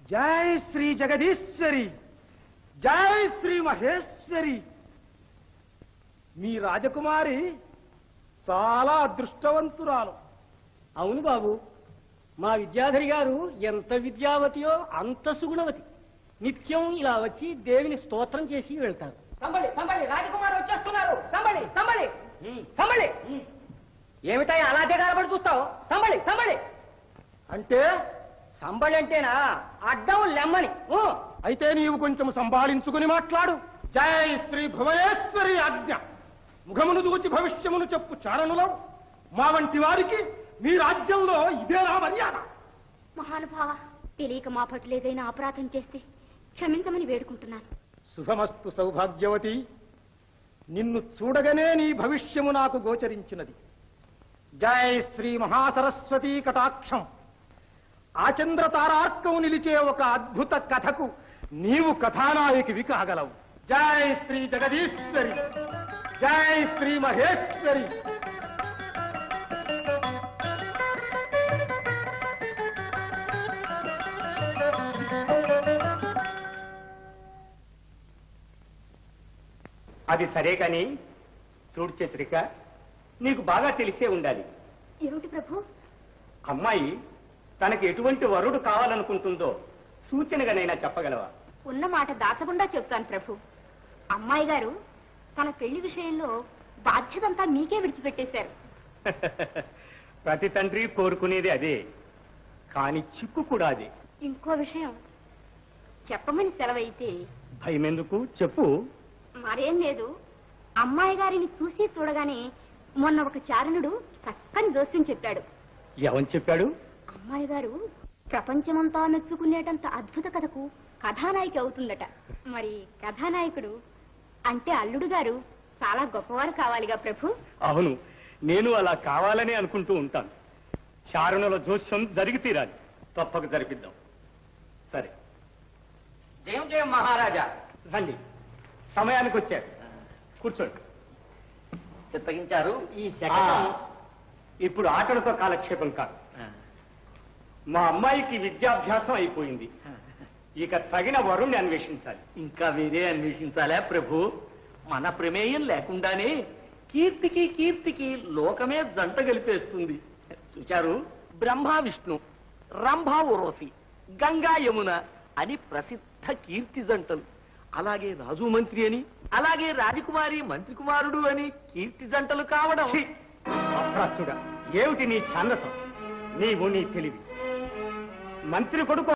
జై శ్రీ జగదీశ్వరి, జై శ్రీ మహేశ్వరి. మీ రాజకుమారి చాలా అదృష్టవంతురాలు. అవును బాబు, మా విద్యాధరి గారు ఎంత విద్యావతియో అంత సుగుణవతి. నిత్యం ఇలా వచ్చి దేవిని స్తోత్రం చేసి వెళ్తారు. సంబళి సంబళి, రాజకుమారు వచ్చేస్తున్నారు. సంబళి సంబళి సంబళి. ఏమిటా అలా దిగాలబడి చూస్తావు? సంబళి సంబళి అంటే సంబళి అంటేనా అడ్డం లెమ్మని. అయితే నీవు కొంచెం సంభాళించుకుని మాట్లాడు. జై శ్రీ భువనేశ్వరి ఆజ్ఞ. ముఖమును దూచి భవిష్యమును చెప్పు చారణులో మా వంటి వారికి మీ రాజ్యంలో ఇదేనా మర్యాద? మహానుభావ, తెలియక మా పట్ల ఏదైనా అపరాధం చేస్తే క్షమించమని వేడుకుంటున్నాను. శుభమస్తు సౌభాగ్యవతి. నిన్ను చూడగానే నీ భవిష్యము నాకు గోచరించినది. జై శ్రీ మహాసరస్వతీ కటాక్షం. ఆచంద్ర తారార్కం నిలిచే ఒక అద్భుత కథకు నీవు కథానాయకివి కాగలవు. జై శ్రీ జగదీశ్వరి, జై శ్రీ మహేశ్వరి. అది సరే కాని చూడు చత్రిక, నీకు బాగా తెలిసే ఉండాలి. ఏమిటి ప్రభు? అమ్మాయి తనకి ఎటువంటి వరుడు కావాలనుకుంటుందో సూచనగానైనా చెప్పగలవా? ఉన్న మాట దాచకుండా చెప్తాను ప్రభు. అమ్మాయి గారు తన పెళ్లి విషయంలో బాధ్యతంతా మీకే విడిచిపెట్టేశారు. ప్రతి తండ్రి కోరుకునేది అదే, కాని చిక్కు కూడా అదే. ఇంకో విషయం చెప్పమని సెలవైతే. భయమెందుకు, చెప్పు. మరేం లేదు, అమ్మాయి గారిని చూసి చూడగానే మొన్న ఒక చారణుడు చక్కని జోస్యం చెప్పాడు. ఎవని చెప్పాడు? అమ్మాయి గారు ప్రపంచమంతా మెచ్చుకునేటంత అద్భుత కథకు కథానాయిక అవుతుందట. మరి కథానాయకుడు అంటే అల్లుడు గారు చాలా గొప్పవారు కావాలిగా ప్రభు. అవును, నేను అలా కావాలని అనుకుంటూ ఉంటాను. చారుణుల జోస్యం జరిగి తీరాలి. తప్పక జరిపిద్దాం. సరే, జయం జయం మహారాజా. రండి, సమయానికి వచ్చారు. కూర్చోండి. చిత్తగించారు ఈ ఇప్పుడు ఆటలతో కాలక్షేపం కాదు. మా అమ్మాయికి విద్యాభ్యాసం అయిపోయింది. ఇక తగిన వరుణ్ణి అన్వేషించాలి. ఇంకా వేరే అన్వేషించాలా ప్రభు? మన ప్రమేయం లేకుండానే కీర్తికి కీర్తికి లోకమే జంట గలిపేస్తుంది. చూచారు, బ్రహ్మ విష్ణు, రంభ ఉరోసి, గంగా యమున అని ప్రసిద్ధ కీర్తి జంటలు. అలాగే రాజు మంత్రి అని, అలాగే రాజకుమారి మంత్రి కుమారుడు అని కీర్తి జంటలు కావడం. అప్రాచుడా, ఏమిటి నీ ఛాందసం? నీవు నీ తెలివి. మంత్రి కొడుకు